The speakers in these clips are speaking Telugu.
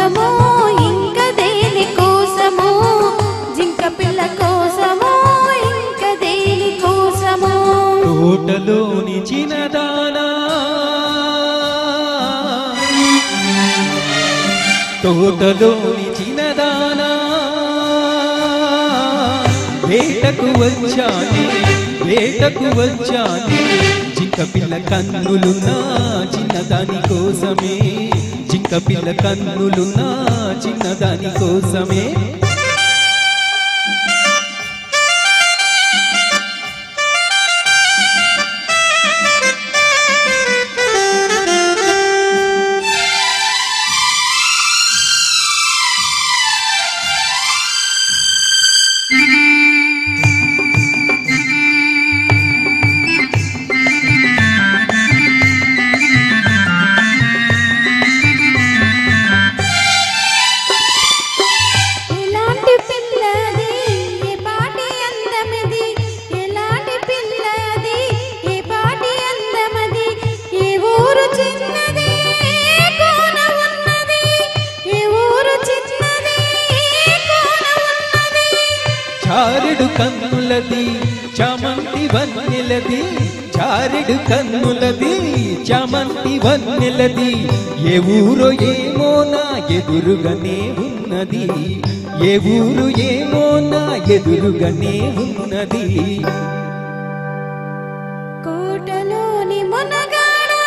కోసమో ఇంక దేని కోసమో జింక పిల్ల కోసమో ఇంక దేని కోసమో తోటలోని చిన్నదానా తోటలోని చిన్నదానా వేటకు వచ్చానే జింక పిల్ల కన్నులున్నా చిన్నదాని కోసమే జింక పిల్ల కన్నులున్నా చిన్నదాని కోసమే చారెడు కన్నులది చామంతి వన్నెలది చారెడు కన్నులది చామంతి వన్నెలది ఏ ఊరో ఏమో నా ఎదురుగానే ఉన్నది ఏ ఊరు ఏమో నా ఎదురుగానే ఉన్నది కోటలోని మునగాడా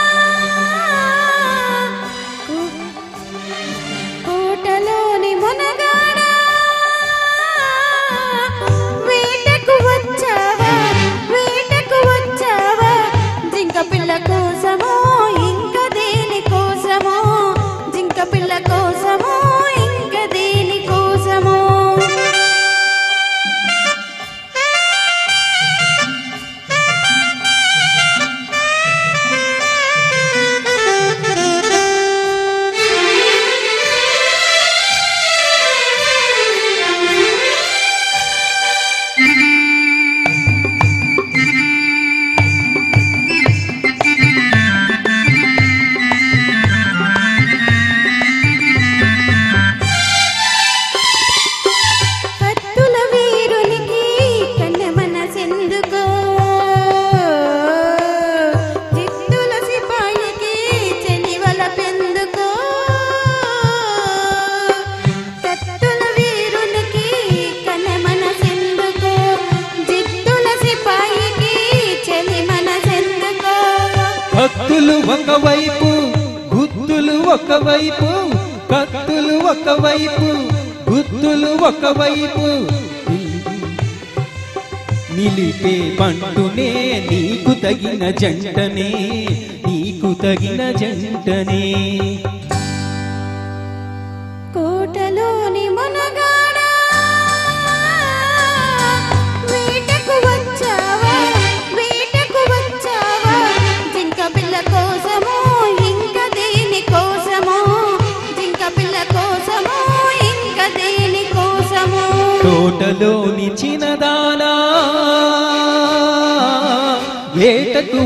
కోటలోని మునగాడా వేటకు వచ్చావా జింక పిల్ల కోసమో ఇంక దేని కోసమో జింక పిల్ల కోసమో ఇంక దేని కోసమో భక్తులు ఒకవైపు గుత్తులు ఒకవైపు కత్తులు ఒకవైపు గుత్తులు ఒకవైపు నిలిపే పంటునే నీకు తగిన జంటనే నీకు తగిన జంటనే కోటలోని మునగాడా వేటకు వచ్చావా జింక పిల్ల కోసమో ఇంక దేని కోసమో జింక పిల్ల కోసమో ఇంక దేని కోసమో తోటలోని చిన్నదానా వేటకు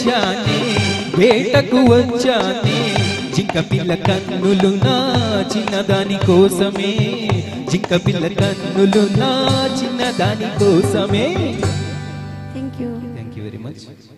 వచ్చానే జింక పిల్ల కన్నులున్నా చిన్నదాని కోసమే జింక పిల్ల కన్నులున్నా చిన్నదాని కోసమే థ్యాంక్ యూ వెరీ మచ్